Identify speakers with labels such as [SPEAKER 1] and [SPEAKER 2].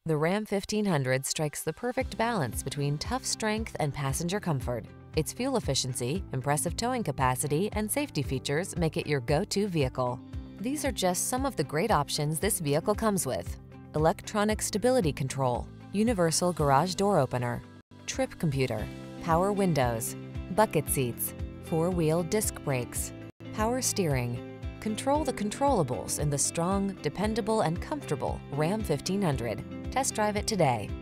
[SPEAKER 1] The Ram 1500 strikes the perfect balance between tough strength and passenger comfort. Its fuel efficiency, impressive towing capacity, and safety features make it your go-to vehicle. These are just some of the great options this vehicle comes with: electronic stability control, universal garage door opener, trip computer, power windows, bucket seats, four-wheel disc brakes, power steering. Control the controllables in the strong, dependable, and comfortable Ram 1500. Test drive it today.